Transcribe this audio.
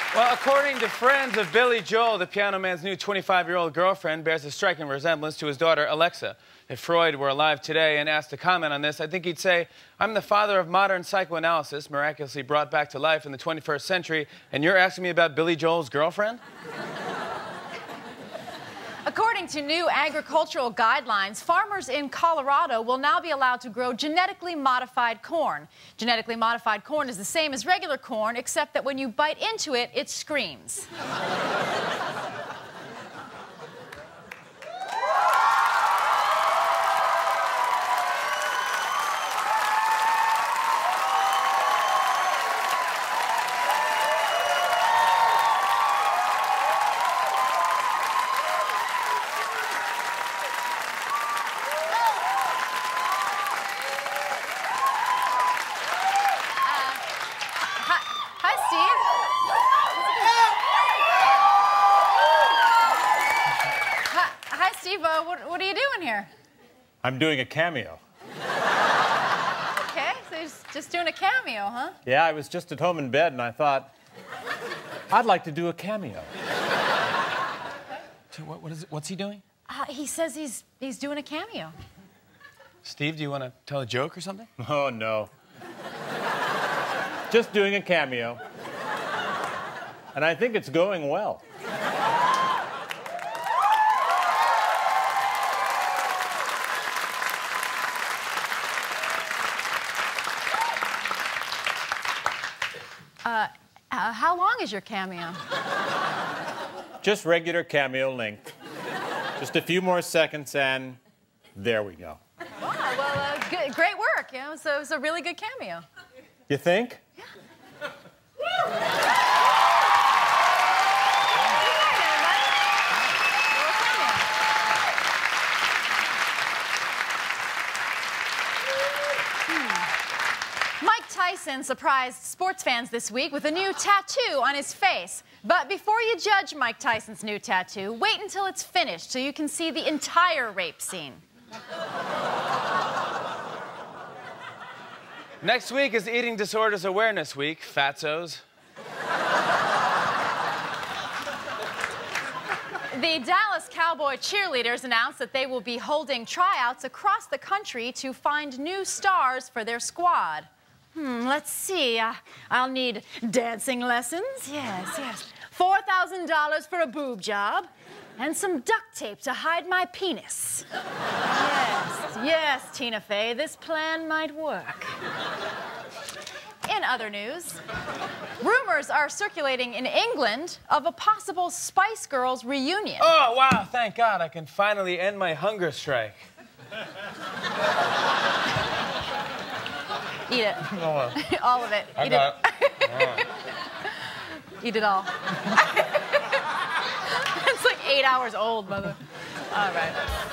Well, according to friends of Billy Joel, the Piano Man's new 25-year-old girlfriend bears a striking resemblance to his daughter, Alexa. If Freud were alive today and asked to comment on this, I think he'd say, "I'm the father of modern psychoanalysis, miraculously brought back to life in the 21st century, and you're asking me about Billy Joel's girlfriend?" According to new agricultural guidelines, farmers in Colorado will now be allowed to grow genetically modified corn. Genetically modified corn is the same as regular corn, except that when you bite into it, it screams. Steve, what are you doing here? I'm doing a cameo. Okay, so you're just doing a cameo, huh? Yeah, I was just at home in bed and I thought, I'd like to do a cameo. So what's he doing? He says he's doing a cameo. Steve, do you want to tell a joke or something? Oh, no. Just doing a cameo. And I think it's going well. How long is your cameo? Just regular cameo length. Just a few more seconds and there we go. Wow, well, great work. You know, so it was a really good cameo. You think? Yeah. Mike Tyson surprised sports fans this week with a new tattoo on his face. But before you judge Mike Tyson's new tattoo, wait until it's finished so you can see the entire rape scene. Next week is Eating Disorders Awareness Week, fatzos. The Dallas Cowboy cheerleaders announced that they will be holding tryouts across the country to find new stars for their squad. Let's see. I'll need dancing lessons. Yes. $4,000 for a boob job. And some duct tape to hide my penis. Yes, Tina Fey, this plan might work. In other news, rumors are circulating in England of a possible Spice Girls reunion. Oh, wow, thank God. I can finally end my hunger strike. Eat it. Oh. All of it. I got it. Eat it all. It's like 8 hours old, mother. All right.